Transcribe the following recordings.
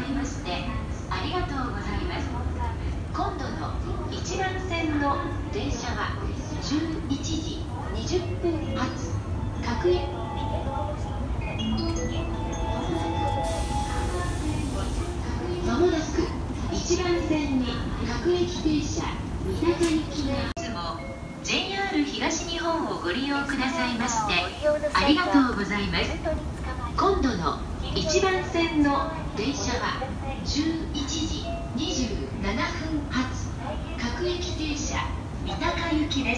いましてありがとうございます。今度の1番線の電車は11時20分発各駅まもなく1番線に各駅停車三鷹行きがいつも JR 東日本をご利用くださいましてありがとうございます。今度の1番線の電車は11時27分発各駅停車三鷹行きです。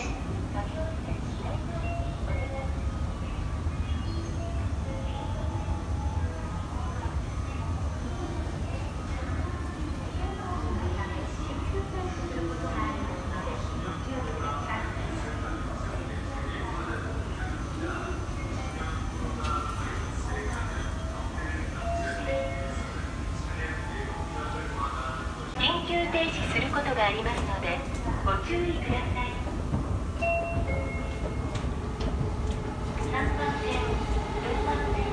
緊急停止することがありますのでご注意ください。3番線、4番線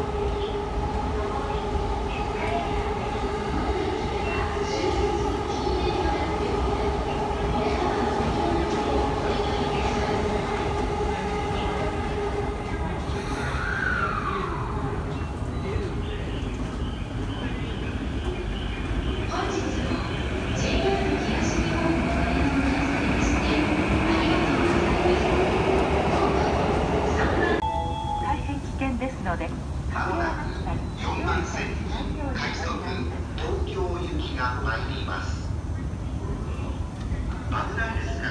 のでまもなく4番線快速東京行きが参ります。危ないです